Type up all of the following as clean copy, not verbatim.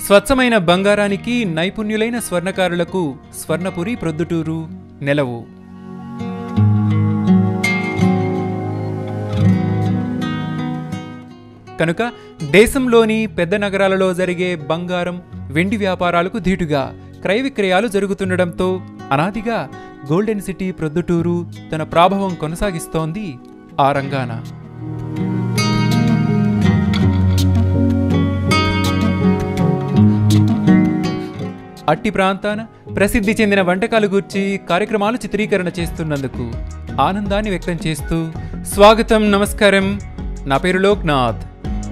స్వచ్ఛమైన బంగారానికి నైపుణ్యులైన స్వర్ణకారులకు స్వర్ణపురి ప్రొద్దుటూరు నెలవు. కనుక దేశంలోని పెద్ద నగరాలలో జరిగే బంగారం, వెండి వ్యాపారాలకు ధీటుగా క్రయ విక్రయాలు జరుగుతుండటంతో అనాదిగా గోల్డెన్ సిటీ ప్రొద్దుటూరు తన ప్రాభవం కొనసాగిస్తోంది ఆ రంగాన. అట్టి ప్రాంతాన ప్రసిద్ధి చెందిన వంటకాలు గూర్చి కార్యక్రమాలు చిత్రీకరణ చేస్తున్నందుకు ఆనందాన్ని వ్యక్తం చేస్తూ స్వాగతం, నమస్కారం. నా పేరు లోక్నాథ్.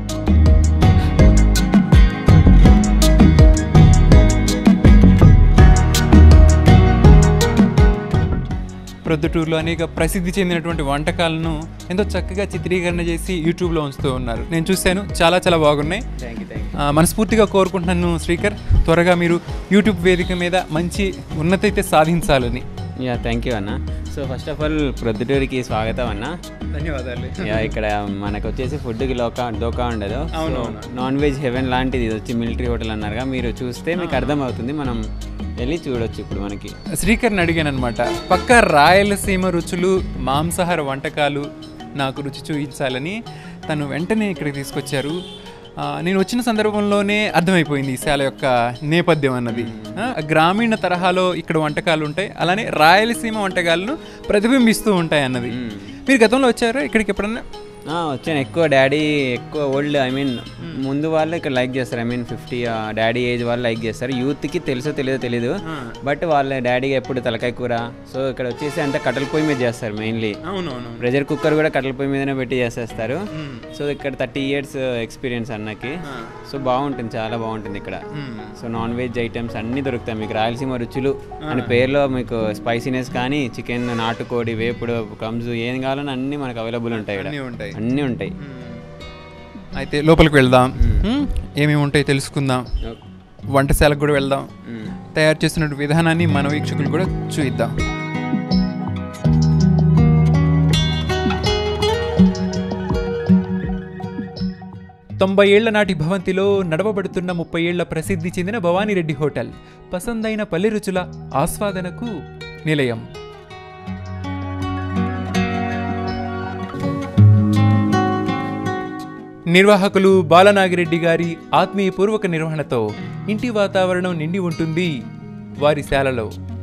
ప్రొద్దుటూరులో అనేక ప్రసిద్ధి చెందినటువంటి వంటకాలను ఎంతో చక్కగా చిత్రీకరణ చేసి యూట్యూబ్లో ఉంచుతూ ఉన్నారు. నేను చూశాను, చాలా బాగున్నాయి. మనస్ఫూర్తిగా కోరుకుంటున్నాను శ్రీకర్, త్వరగా మీరు యూట్యూబ్ వేదిక మీద మంచి ఉన్నతి అయితే సాధించాలని. థ్యాంక్ యూ అన్న. సో ఫస్ట్ ఆఫ్ ఆల్ ప్రొద్దుటూరికి స్వాగతం అన్న. ధన్యవాదాలు. ఇక్కడ మనకు వచ్చేసి ఫుడ్కి దోకా ఉండదు. నాన్ వెజ్ హెవెన్ లాంటిది. ఇది వచ్చి మిలిటరీ హోటల్ అన్నారుగా, మీరు చూస్తే మీకు అర్థమవుతుంది. మనం వెళ్ళి చూడొచ్చు. ఇప్పుడు మనకి శ్రీకర్ని అడిగాను అనమాట, పక్క రాయలసీమ రుచులు, మాంసాహార వంటకాలు నాకు రుచి చూపించాలని. తను వెంటనే ఇక్కడికి తీసుకొచ్చారు. నేను వచ్చిన సందర్భంలోనే అర్థమైపోయింది ఈ శాల యొక్క నేపథ్యం అన్నది. గ్రామీణ తరహాలో ఇక్కడ వంటకాలు ఉంటాయి, అలానే రాయలసీమ వంటకాలను ప్రతిబింబిస్తూ ఉంటాయి అన్నది. మీరు గతంలో వచ్చారా ఇక్కడికి ఎప్పుడన్నా? వచ్చాను. ఎక్కువ ఓల్డ్ ముందు వాళ్ళు ఇక్కడ లైక్ చేస్తారు. 50 డాడీ ఏజ్ వాళ్ళు లైక్ చేస్తారు. యూత్కి తెలుసో తెలీదు, బట్ వాళ్ళ డాడీ ఎప్పుడు తలకాయ కూర. సో ఇక్కడ వచ్చేసి అంతా కట్టెల పొయ్యి మీద చేస్తారు. మెయిన్లీ ప్రెషర్ కుక్కర్ కూడా కట్టెల పొయ్యి మీదనే పెట్టి చేసేస్తారు. సో ఇక్కడ 30 years ఎక్స్పీరియన్స్ అన్నకి. సో బాగుంటుంది, చాలా బాగుంటుంది ఇక్కడ. సో నాన్ వెజ్ ఐటమ్స్ అన్నీ దొరుకుతాయి మీకు. రాయలసీమ రుచులు అని పేరులో మీకు స్పైసీనెస్ కానీ, చికెన్, నాటుకోడి, వేపుడు, కంజు ఏం కావాలని అన్నీ మనకు అవైలబుల్ ఉంటాయి. అన్నీ ఉంటాయి. అయితే లోపలికి వెళ్దాం, ఏమేమి ఉంటాయి తెలుసుకుందాం. వంటశాలకు కూడా వెళ్దాం, తయారు చేస్తున్న విధానాన్ని మన వీక్షకులు కూడా చూద్దాం. 90 ఏళ్ల నాటి భవంతిలో నడవబడుతున్న 30 ఏళ్ల ప్రసిద్ధి చెందిన భవానీరెడ్డి హోటల్ పసందైన పల్లె రుచుల ఆస్వాదనకు నిలయం. నిర్వాహకులు బాలనాగిరెడ్డి గారి ఆత్మీయపూర్వక నిర్వహణతో ఇంటి వాతావరణం నిండి ఉంటుంది వారి శాలలో.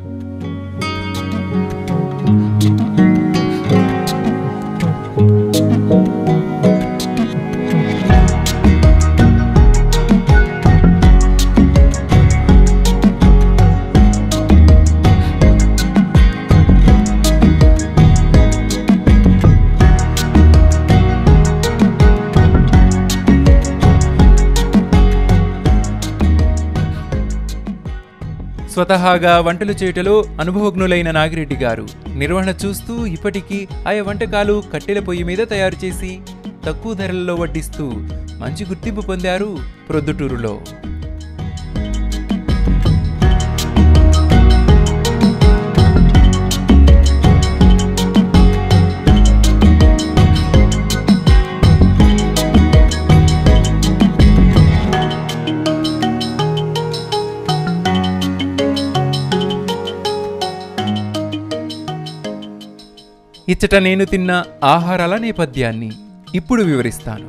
స్వతహాగా వంటలు చేయటలో అనుభవజ్ఞులైన నాగిరెడ్డి గారు నిర్వహణ చూస్తూ ఇప్పటికీ ఆయా వంటకాలు కట్టెల పొయ్యి మీద తయారు చేసి తక్కువ ధరలలో వడ్డిస్తూ మంచి గుర్తింపు పొందారు ప్రొద్దుటూరులో. ఇచ్చట నేను తిన్న ఆహారాల నేపథ్యాన్ని ఇప్పుడు వివరిస్తాను.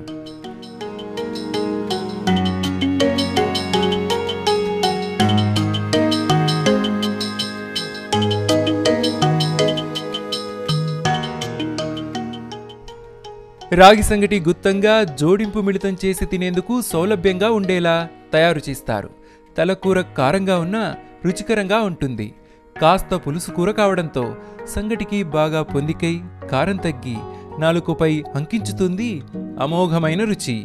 రాగి సంగటి గుత్తంగా జోడింపు మిళితం చేసి తినేందుకు సౌలభ్యంగా ఉండేలా తయారు చేస్తారు. తలకూర కారంగా ఉన్నా రుచికరంగా ఉంటుంది. కాస్త పులుసు కూర కావడంతో సంగటికి బాగా పొందికై కారం తగ్గి నాలుకపై అంకించుతుంది అమోఘమైన రుచి.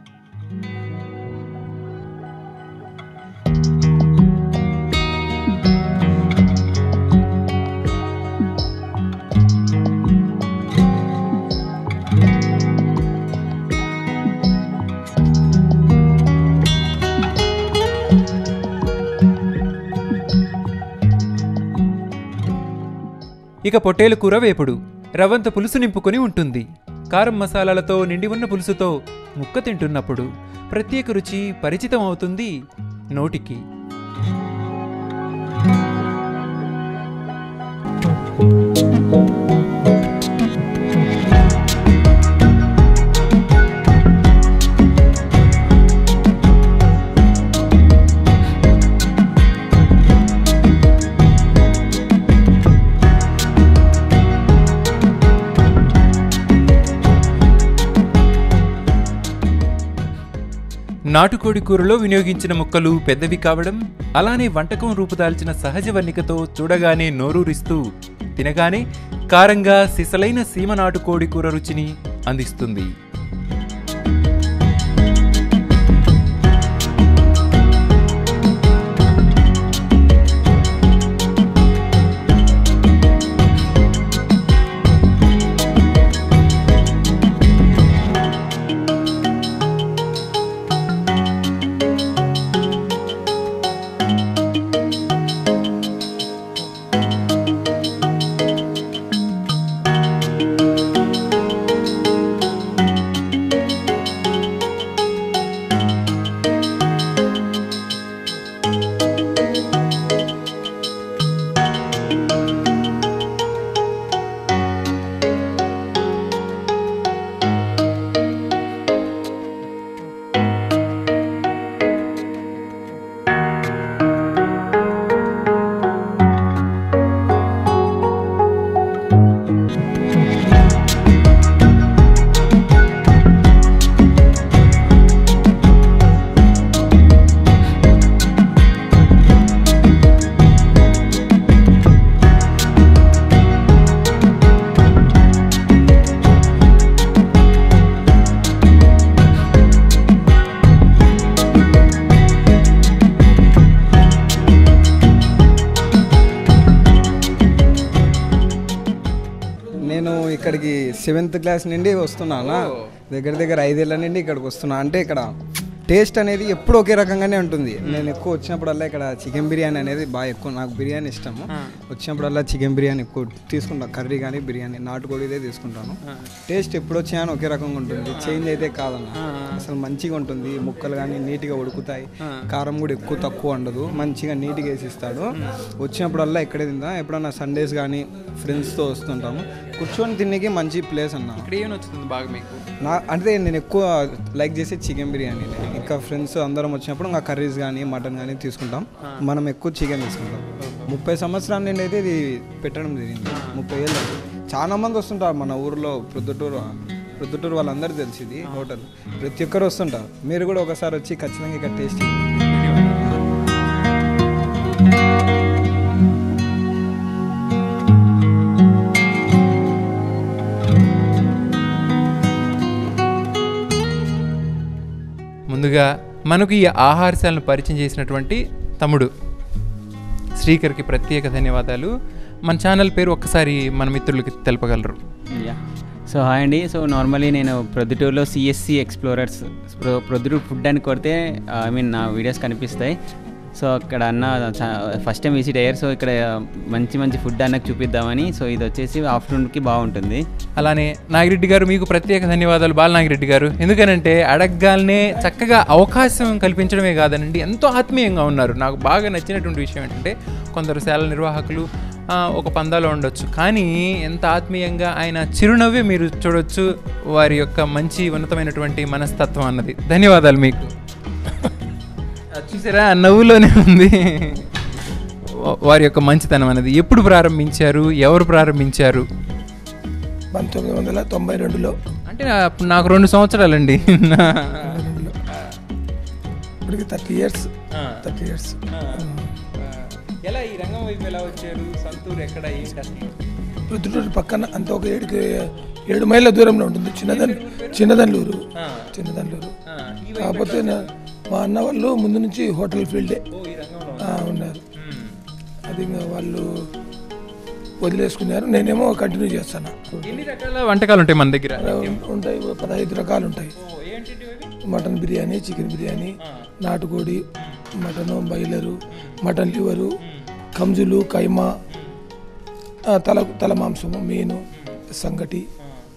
ఇక పొట్టేలు కూర వేపుడు రవంత పులుసు నింపుకొని ఉంటుంది. కారం మసాలాలతో నిండి ఉన్న పులుసుతో ముక్క తింటున్నప్పుడు ప్రత్యేక రుచి పరిచితం అవుతుంది నోటికి. నాటుకోడి కూరలో వినియోగించిన ముక్కలు పెద్దవి కావడం, అలానే వంటకం రూపుదాల్చిన సహజ వన్నికతో చూడగానే నోరూరిస్తూ, తినగానే కారంగా సిసలైన సీమ నాటుకోడి కూర రుచిని అందిస్తుంది. ఇక్కడికి 7th క్లాస్ నుండి వస్తున్నాను. దగ్గర 5 ఏళ్ళ నుండి ఇక్కడికి వస్తున్నా. అంటే ఇక్కడ టేస్ట్ అనేది ఎప్పుడు ఒకే రకంగానే ఉంటుంది. నేను ఎక్కువ వచ్చినప్పుడల్లా ఇక్కడ చికెన్ బిర్యానీ అనేది బాగా ఎక్కువ, నాకు బిర్యానీ ఇష్టము. వచ్చినప్పుడల్లా చికెన్ బిర్యానీ ఎక్కువ తీసుకుంటాను. కర్రీ కానీ బిర్యానీ నాటుకోడిదే తీసుకుంటాను. టేస్ట్ ఎప్పుడు వచ్చాయని ఒకే రకంగా ఉంటుంది, చేంజ్ అయితే కాదన్న. అసలు మంచిగా ఉంటుంది. ముక్కలు కానీ నీట్గా ఉడుకుతాయి. కారం కూడా ఎక్కువ తక్కువ ఉండదు. మంచిగా నీట్గా వేసిస్తాడు. వచ్చినప్పుడల్లా ఇక్కడే తింటా. ఎప్పుడన్నా సండేస్ కానీ ఫ్రెండ్స్తో వస్తుంటాము. కూర్చొని తినేకి మంచి ప్లేస్ అన్న. బాగా మీకు అంటే నేను ఎక్కువ లైక్ చేసే చికెన్ బిర్యానీ. ఇంకా ఫ్రెండ్స్ అందరం వచ్చినప్పుడు ఇంకా కర్రీస్ కానీ మటన్ కానీ తీసుకుంటాం. మనం ఎక్కువ చికెన్ తీసుకుంటాం. 30 సంవత్సరాల నుండి అయితే ఇది పెట్టడం జరిగింది. 30 ఏళ్ళు. చాలా మంది వస్తుంటారు మన ఊర్లో. ప్రొద్దుటూరు వాళ్ళందరూ తెలిసింది హోటల్. ప్రతి ఒక్కరు వస్తుంటారు. మీరు కూడా ఒకసారి వచ్చి ఖచ్చితంగా ఇక్కడ టేస్ట్. ముందుగా మనకు ఈ ఆహారశాలను పరిచయం చేసినటువంటి తమ్ముడు శ్రీకర్కి ప్రత్యేక ధన్యవాదాలు. మన ఛానల్ పేరు ఒక్కసారి మన మిత్రులకి తెలపగలరు? సో హాయ్ అండి. సో నార్మల్లీ నేను ప్రొద్దుటూరులో సిఎస్సి ఎక్స్ప్లోరర్స్ ప్రొద్దుటూరు ఫుడ్ అని కొడితే నా వీడియోస్ కనిపిస్తాయి. సో అక్కడ అన్న ఫస్ట్ టైం విజిట్ అయ్యారు. సో ఇక్కడ మంచి ఫుడ్ అన్నకు చూపిద్దామని. సో ఇది వచ్చేసి ఆఫ్టర్నూన్కి బాగుంటుంది. అలానే నాగిరెడ్డి గారు మీకు ప్రత్యేక ధన్యవాదాలు. నాగిరెడ్డి గారు ఎందుకనంటే అడగగానే చక్కగా అవకాశం కల్పించడమే కాదనండి, ఎంతో ఆత్మీయంగా ఉన్నారు. నాకు బాగా నచ్చినటువంటి విషయం ఏంటంటే కొందరు శాల నిర్వాహకులు ఒక పందాలో ఉండొచ్చు, కానీ ఎంత ఆత్మీయంగా ఆయన చిరునవ్వే మీరు చూడొచ్చు. వారి యొక్క మంచి ఉన్నతమైనటువంటి మనస్తత్వం అన్నది. ధన్యవాదాలు మీకు. చూసారా, నవ్వులోనే ఉంది వారి యొక్క మంచితనం అనేది. ఎప్పుడు ప్రారంభించారు, ఎవరు ప్రారంభించారు? 1992లో. అంటే నాకు 2 సంవత్సరాలండి. ఇప్పటికి 30 ఇయర్స్. ఎలా ఈ రంగం వైపు ఎలా వచ్చారు? సొంతూరు ఎక్కడ? ప్రొద్దుటూరు పక్కన అంత ఒక 7 మైళ్ళ దూరంలో ఉంటుంది. చిన్నదన్లూరు. కాకపోతే మా అన్న వాళ్ళు ముందు నుంచి హోటల్ ఫీల్డే ఉన్నారు. అది వాళ్ళు వదిలేసుకున్నారు. నేనేమో కంటిన్యూ చేస్తాను. ఎన్ని రకాల వంటకాలు ఉంటాయి మన దగ్గర? ఉంటాయి 15 రకాలు ఉంటాయి. మటన్ బిర్యానీ, చికెన్ బిర్యానీ, నాటుకోడి, మటను, బాయిలరు, మటన్ లివరు, కంజులు, కైమా, తల మాంసము, మీను, సంగటి,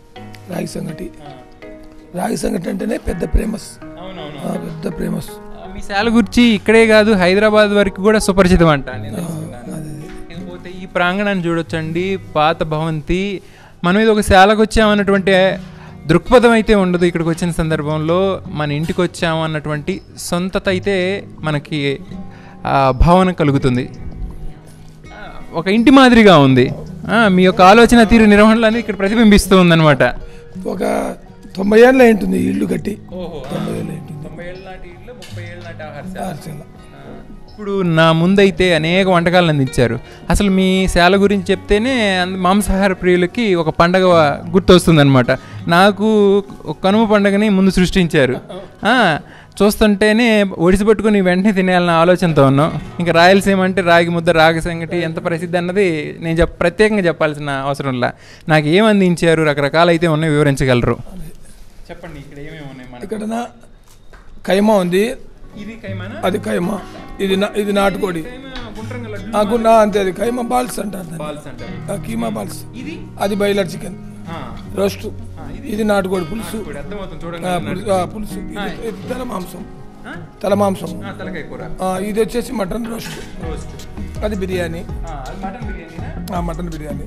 రాగి సంగటి. రాగి సంగటి అంటేనే పెద్ద ఫేమస్. మీ శాల గురించి ఇక్కడే కాదు హైదరాబాద్ వరకు కూడా సుపరిచితం అంట. ఇకపోతే ఈ ప్రాంగణాన్ని చూడొచ్చండి, పాత భవంతి. మనం ఇది ఒక శాలకు వచ్చామన్నటువంటి దృక్పథం అయితే ఉండదు ఇక్కడికి వచ్చిన సందర్భంలో. మన ఇంటికి వచ్చాము అన్నటువంటి సొంతత అయితే మనకి భావన కలుగుతుంది. ఒక ఇంటి మాదిరిగా ఉంది. మీ యొక్క ఆలోచన తీరు నిర్వహణలో అనేది ఇక్కడ ప్రతిబింబిస్తూ ఉందన్నమాట. ఒక 90 ఏళ్ళ ఉంటుంది ఇల్లు కట్టి. 90 ఏళ్ళ నాటి ఇల్లు, 30 ఏళ్ళ నాటి ఆహారశాల. ఇప్పుడు నా ముందైతే అనేక వంటకాలను అందించారు. అసలు మీ శాల గురించి చెప్తేనే మాంసాహార ప్రియులకి ఒక పండగ గుర్తొస్తుందన్నమాట. నాకు కనుమ పండుగని ముందు సృష్టించారు. చూస్తుంటేనే ఒడిసిపెట్టుకుని వెంటనే తినేయాలన్న ఆలోచనతో ఉన్నాం. ఇంకా రాయలసీమ అంటే రాగి ముద్ద, రాగి సంగటి ఎంత ప్రసిద్ధి అన్నది నేను ప్రత్యేకంగా చెప్పాల్సిన అవసరంలా. నాకు ఏం అందించారు, రకరకాలు అయితే ఉన్నాయి, వివరించగలరు? చెప్పండి. ఇక్కడ ఏమేమి ఉన్నాయి? ఇక్కడ కైమా ఉంది. ఇది కైమానా? అది కైమా. ఇది నాటుకోడి అంతే. అది కైమా బాల్స్ అంటారు, కీమా బాల్స్. అది బాయిలర్ చికెన్ రోస్ట్. ఇది నాటుకోడి పులుసు. పులుసు. ఇది తల మాంసం. ఇది వచ్చేసి మటన్ రోస్ట్. అది బిర్యానీ, మటన్ బిర్యానీ.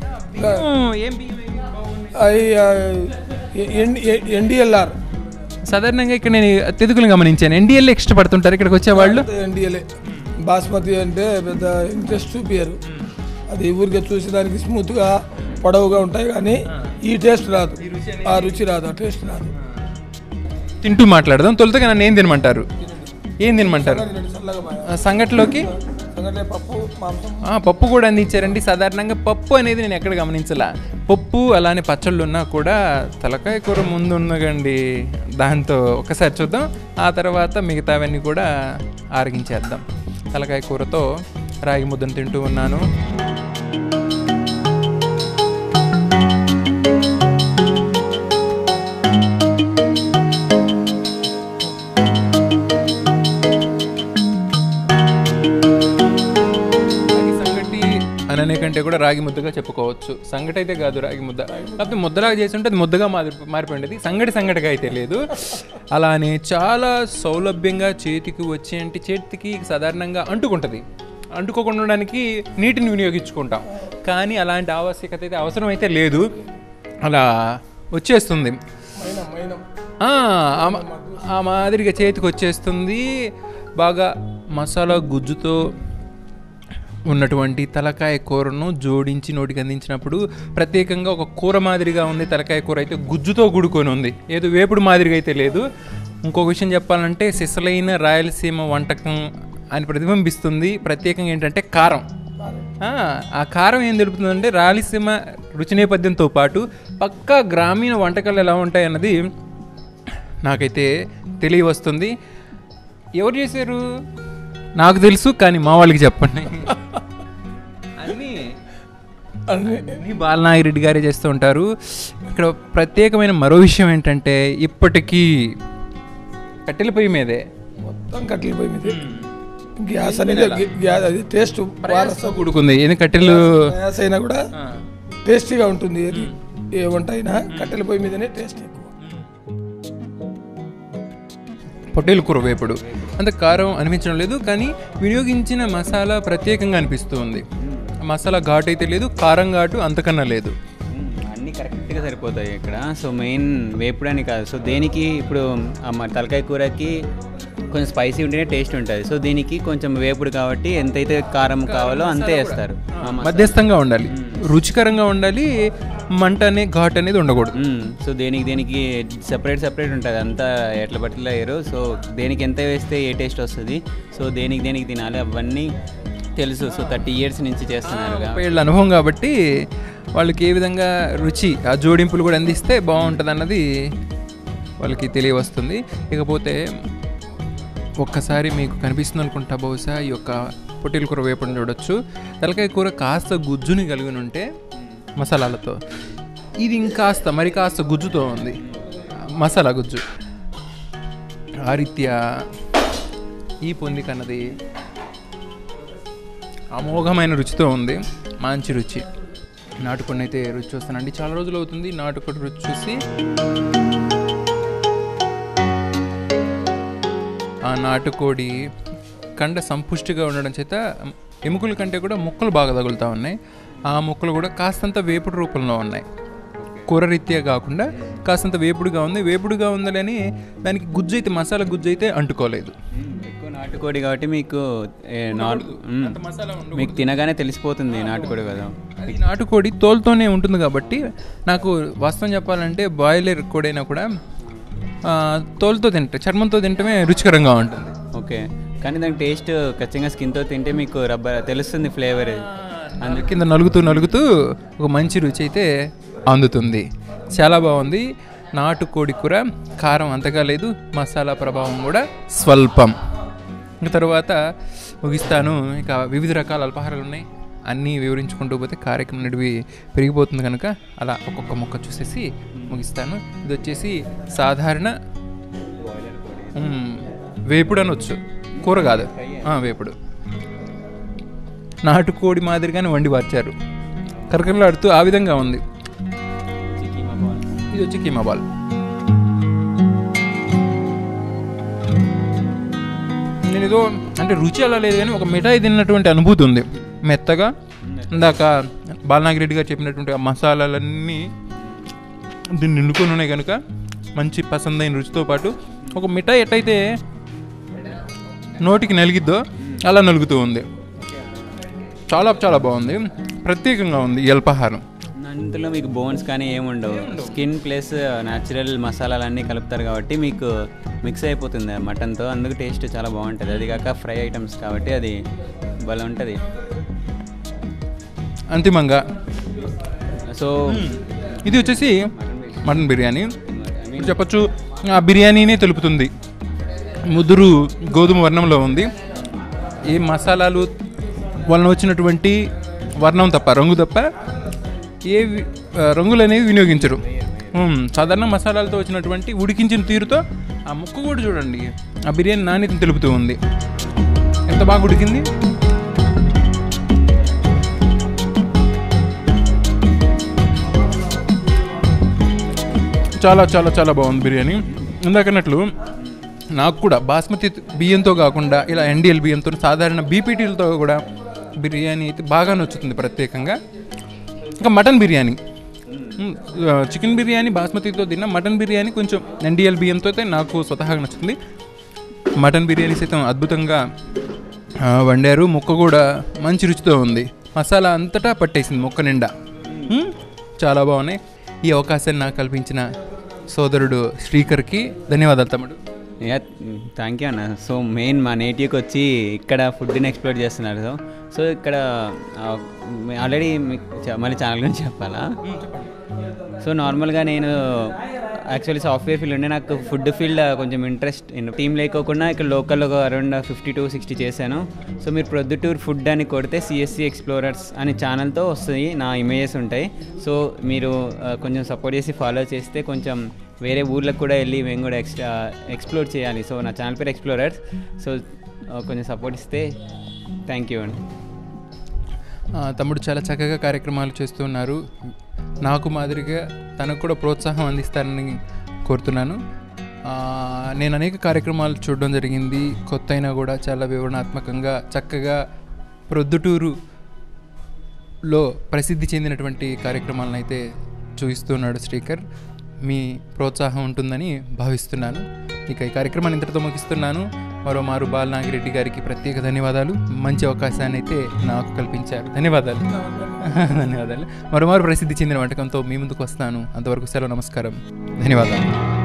NDLR. సాధారణంగా ఇక్కడ నేను తెదుకులు గమనించాను, NDL ఇష్టపడుతుంటారు ఇక్కడికి వచ్చేవాళ్ళు. NDL బాస్మతి అంటే పెద్ద ఇంట్రెస్ట్ చూపించారు. అది ఊరికే చూసేదానికి స్మూత్గా పొడవుగా ఉంటాయి, కానీ ఈ టేస్ట్ రాదు, ఆ రుచి రాదు, ఆ టేస్ట్ రాదు. తింటూ మాట్లాడదాం. తొలుతగా నన్ను ఏం తినమంటారు? సంగటిలోకి పప్పు కూడా అందించారండి. సాధారణంగా పప్పు అనేది నేను ఎక్కడ గమనించలా. పప్పు అలానే పచ్చళ్ళు ఉన్నా కూడా తలకాయ కూర ముందు ఉన్నదండి. దాంతో ఒకసారి చూద్దాం, ఆ తర్వాత మిగతావన్నీ కూడా ఆరగించేద్దాం. తలకాయ కూరతో రాగి ముద్దను తింటూ ఉన్నాను. అననే కంటే కూడా రాగి ముద్దగా చెప్పుకోవచ్చు. సంగటి అయితే కాదు రాగి ముద్ద, కాకపోతే ముద్దలాగా చేసి ఉంటే అది ముద్దగా మారిపోయింది. సంగటిగా అయితే లేదు. అలానే చాలా సౌలభ్యంగా చేతికి చేతికి సాధారణంగా అంటుకుంటుంది. అంటుకోకుండా ఉండడానికి నీటిని వినియోగించుకుంటాం, కానీ అలాంటి ఆవశ్యకత అయితే అవసరం అయితే లేదు. అలా వచ్చేస్తుంది, ఆ మాదిరిగా చేతికి వచ్చేస్తుంది. బాగా మసాలా గుజ్జుతో ఉన్నటువంటి తలకాయ కూరను జోడించి నోటికి అందించినప్పుడు ప్రత్యేకంగా ఒక కూర మాదిరిగా ఉంది. తలకాయ కూర అయితే గుజ్జుతో కూడుకొని ఉంది, ఏదో వేపుడు మాదిరిగా అయితే లేదు. ఇంకొక విషయం చెప్పాలంటే సిసలైన రాయలసీమ వంటకం అని ప్రతిబింబిస్తుంది. ప్రత్యేకంగా ఏంటంటే కారం. ఆ కారం ఏం తెలుపుతుందంటే రాయలసీమ రుచి నేపథ్యంతో పాటు పక్కా గ్రామీణ వంటకాలు ఎలా ఉంటాయి అన్నది నాకైతే తెలియవస్తుంది. ఎవరు చేశారు నాకు తెలుసు, కానీ మా వాళ్ళకి చెప్పండి. అన్నీ బాలనాగిరెడ్డి గారే చేస్తూ ఉంటారు. ఇక్కడ ప్రత్యేకమైన మరో విషయం ఏంటంటే ఇప్పటికీ కట్టెల పొయ్యి మీదే, మొత్తం కట్టెల పొయ్యి మీదే. గ్యాస్ అనేది అది టేస్ట్ కూడుకుంది. ఎందుకంటే కట్టెలు గ్యాస్ అయినా కూడా టేస్టీగా ఉంటుంది. ఏ వంట అయినా కట్టెల పొయ్యి మీదనే టేస్ట్ ఎక్కువ. పొట్టేలు కూర వేపుడు అంత కారం అనిపించడం లేదు, కానీ వినియోగించిన మసాలా ప్రత్యేకంగా అనిపిస్తూ ఉంది. మసాలా ఘాటు అయితే లేదు, కారం ఘాటు అంతకన్నా లేదు. అన్నీ కరెక్ట్గా సరిపోతాయి ఇక్కడ. సో మెయిన్ వేపుడని కాదు, సో దేనికి ఇప్పుడు తలకాయ కూరకి కొంచెం స్పైసీ ఉంటేనే టేస్ట్ ఉంటుంది. సో దీనికి కొంచెం వేపుడు కాబట్టి ఎంతైతే కారం కావాలో అంతే వేస్తారు. మధ్యస్థంగా ఉండాలి, రుచికరంగా ఉండాలి, మంట అనే ఘాట్ అనేది ఉండకూడదు. సో దేనికి సెపరేట్ ఉంటుంది, అంతా ఎట్లా పట్టిలా వేయరు. సో దేనికి ఎంత వేస్తే ఏ టేస్ట్ వస్తుంది, సో దేనికి తినాలి అవన్నీ తెలుసు. సో 30 years నుంచి చేస్తున్నారు, 30 ఏళ్ళ అనుభవం కాబట్టి వాళ్ళకి ఏ విధంగా రుచి ఆ జోడింపులు కూడా అందిస్తే బాగుంటుంది అన్నది వాళ్ళకి తెలియవస్తుంది. ఇకపోతే ఒక్కసారి మీకు కనిపిస్తుంది అనుకుంటా బహుశా ఈ యొక్క పొట్టేలు కూర వేపుడుని చూడొచ్చు. తలకాయ కూర కాస్త గుజ్జుని కలిగి ఉంటే మసాలాలతో, ఇది ఇంకాస్త మరి కాస్త గుజ్జుతో ఉంది, మసాలా గుజ్జు. ఆ రీత్యా ఈ పొందికన్నది అమోఘమైన రుచితో ఉంది, మంచి రుచి. నాటుకొని అయితే రుచి చూస్తానండి, చాలా రోజులు అవుతుంది నాటుకొని రుచి చూసి. ఆ నాటుకోడి కండ సంపుష్టిగా ఉండడం చేత ఎముకల కంటే కూడా ముక్కలు బాగా తగులుతూ ఉన్నాయి. ఆ ముక్కలు కూడా కాస్తంత వేపుడు రూపంలో ఉన్నాయి. కూర రీత్యా కాకుండా కాస్తంత వేపుడుగా ఉంది. వేపుడుగా ఉందని దానికి గుజ్జు అయితే, మసాలా గుజ్జు అయితే అంటుకోలేదు. ఎక్కువ నాటుకోడి కాబట్టి మీకు మీకు తినగానే తెలిసిపోతుంది నాటుకోడి కదా. అది నాటుకోడి తోలుతోనే ఉంటుంది కాబట్టి నాకు వాస్తవం చెప్పాలంటే బాయిలర్ కోడైనా కూడా తోలుతో తింటే, చర్మంతో తింటమే రుచికరంగా ఉంటుంది. ఓకే, కానీ దాని టేస్ట్ ఖచ్చితంగా స్కిన్తో తింటే మీకు తెలుస్తుంది ఫ్లేవర్. అందుకే కింద నలుగుతూ ఒక మంచి రుచి అయితే అందుతుంది. చాలా బాగుంది. నాటుకోడి కూర కారం అంతగా లేదు, మసాలా ప్రభావం కూడా స్వల్పం. ఇంకా తర్వాత ముగిస్తాను. ఇక వివిధ రకాల అల్పాహారాలు ఉన్నాయి, అన్నీ వివరించుకుంటూ పోతే కార్యక్రమం నడివి పెరిగిపోతుంది కనుక అలా ఒక్కొక్క ముక్క చూసేసి ముగిస్తాను. ఇది వచ్చేసి సాధారణ వేపుడు అనొచ్చు, కూర కాదు, వేపుడు. నాటుకోడి మాదిరిగానే వండి వార్చారు, కరకరలాడుతూ ఆ విధంగా ఉంది. ఇది వచ్చి కీమా బాల్. నేను ఏదో అంటే రుచి అలా లేదు కానీ ఒక మిఠాయి తిన్నటువంటి అనుభూతి ఉంది. మెత్తగా ఇందాక బాలనాగిరెడ్డి గారు చెప్పినటువంటి ఆ మసాలాలన్నీ దీన్ని నిండుకొని ఉన్నాయి కనుక మంచి పసందైన రుచితో పాటు ఒక మిఠాయి ఎట్టయితే నోటికి నలిగిద్దో అలా నలుగుతూ ఉంది. చాలా చాలా బాగుంది, ప్రత్యేకంగా ఉంది ఈ అల్పాహారం. అందులో మీకు బోన్స్ కానీ ఏముండవు, స్కిన్ ప్లస్ న్యాచురల్ మసాలాలన్నీ కలుపుతారు కాబట్టి మీకు మిక్స్ అయిపోతుంది మటన్తో, అందుకు టేస్ట్ చాలా బాగుంటుంది. అది కాక ఫ్రై ఐటమ్స్ కాబట్టి అది భలే ఉంటుంది. అంతిమంగా సో ఇది వచ్చేసి మటన్ బిర్యానీ చెప్పచ్చు. ఆ బిర్యానీనే తెలుపుతుంది. ముదురు గోధుమ వర్ణంలో ఉంది. ఏ మసాలాలు వలన వచ్చినటువంటి వర్ణం తప్ప, రంగు తప్ప ఏ రంగులు అనేవి వినియోగించరు. సాధారణ మసాలాలతో వచ్చినటువంటి ఉడికించిన తీరుతో ఆ ముక్క కూడా చూడండి, ఆ బిర్యానీ నాణ్యతను తెలుపుతూ ఉంది. ఎంత బాగా ఉడికింది. చాలా చాలా చాలా బాగుంది బిర్యానీ. ఇందాకన్నట్లు నాకు కూడా బాస్మతి బియ్యంతో కాకుండా ఇలా ఎన్డిఎల్ బియ్యంతో, సాధారణ బీపీటీలతో కూడా బిర్యానీ అయితే బాగా నచ్చుతుంది ప్రత్యేకంగా. ఇంకా మటన్ బిర్యానీ, చికెన్ బిర్యానీ బాస్మతితో తిన్నా, మటన్ బిర్యానీ కొంచెం ఎన్డిఎల్ బియ్యంతో అయితే నాకు స్వతహాగా నచ్చుతుంది. మటన్ బిర్యానీ సైతం అద్భుతంగా వండారు. ముక్క కూడా మంచి రుచితో ఉంది. మసాలా అంతటా పట్టేసింది ముక్క నిండా. చాలా బాగున్నాయి. ఈ అవకాశాన్ని నాకు కల్పించిన సోదరుడు శ్రీకర్కి ధన్యవాదాలు తమ్ముడు. థ్యాంక్ యూ అన్న. సో మెయిన్ మా నేటివ్కి వచ్చి ఇక్కడ ఫుడ్ని ఎక్స్ప్లోర్ చేస్తున్నారు. సో ఇక్కడ ఆల్రెడీ మళ్ళీ ఛానల్ గురించి చెప్పాలా? సో నార్మల్గా నేను యాక్చువల్లీ సాఫ్ట్వేర్ ఫీల్డ్ ఉండే, నాకు ఫుడ్ ఫీల్డ్ కొంచెం ఇంట్రెస్ట్. టీం లేకోకుండా ఇక్కడ లోకల్లో అరౌండ్ 50 to 60 చేశాను. సో మీరు ప్రొద్దుటూర్ ఫుడ్ అని కొడితే సిఎస్సి ఎక్స్ప్లోరర్స్ అనే ఛానల్తో వస్తుంది, నా ఇమేజెస్ ఉంటాయి. సో మీరు కొంచెం సపోర్ట్ చేసి ఫాలో చేస్తే కొంచెం వేరే ఊర్లకు కూడా వెళ్ళి మేము కూడా ఎక్స్ప్లోర్ చేయాలి. సో నా ఛానల్ పేరు ఎక్స్ప్లోరర్స్. సో కొంచెం సపోర్ట్ ఇస్తే థ్యాంక్ యూ అండి. తమ్ముడు చాలా చక్కగా కార్యక్రమాలు చేస్తున్నారు. నాకు మాదిరిగా తనకు కూడా ప్రోత్సాహం అందిస్తారని కోరుతున్నాను. నేను అనేక కార్యక్రమాలు చూడడం జరిగింది. కొత్త అయినా కూడా చాలా వివరణాత్మకంగా చక్కగా ప్రొద్దుటూరులో ప్రసిద్ధి చెందినటువంటి కార్యక్రమాలను అయితే చూపిస్తున్నాడు శ్రీకర్. మీ ప్రోత్సాహం ఉంటుందని భావిస్తున్నాను. ఇక ఈ కార్యక్రమాన్ని ఇంతటితో ముగిస్తున్నాను. మరోమారు బాలనాగిరెడ్డి గారికి ప్రత్యేక ధన్యవాదాలు. మంచి అవకాశాన్ని అయితే నాకు కల్పించారు. ధన్యవాదాలు. మరోమారు ప్రసిద్ధి చెందిన వంటకంతో మీ ముందుకు వస్తాను. అంతవరకు సెలవు, నమస్కారం, ధన్యవాదాలు.